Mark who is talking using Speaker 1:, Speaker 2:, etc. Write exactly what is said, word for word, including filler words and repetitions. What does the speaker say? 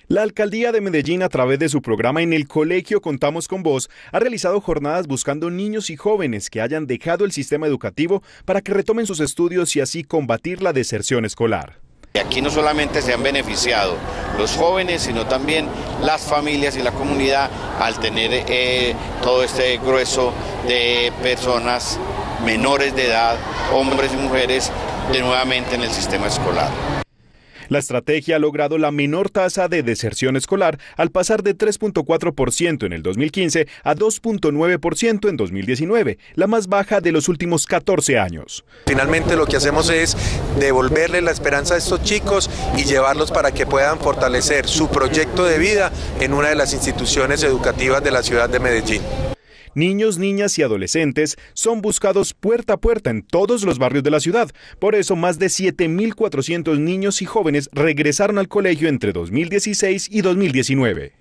Speaker 1: La Alcaldía de Medellín, a través de su programa En el Colegio Contamos con Vos, ha realizado jornadas buscando niños y jóvenes que hayan dejado el sistema educativo para que retomen sus estudios y así combatir la deserción escolar.
Speaker 2: Aquí no solamente se han beneficiado los jóvenes, sino también las familias y la comunidad al tener eh, todo este grueso de personas menores de edad, hombres y mujeres, de nuevamente en el sistema escolar.
Speaker 1: La estrategia ha logrado la menor tasa de deserción escolar al pasar de tres punto cuatro por ciento en el dos mil quince a dos punto nueve por ciento en dos mil diecinueve, la más baja de los últimos catorce años.
Speaker 3: Finalmente lo que hacemos es devolverle la esperanza a estos chicos y llevarlos para que puedan fortalecer su proyecto de vida en una de las instituciones educativas de la ciudad de Medellín.
Speaker 1: Niños, niñas y adolescentes son buscados puerta a puerta en todos los barrios de la ciudad. Por eso, más de siete mil cuatrocientos niños y jóvenes regresaron al colegio entre dos mil dieciséis y dos mil diecinueve.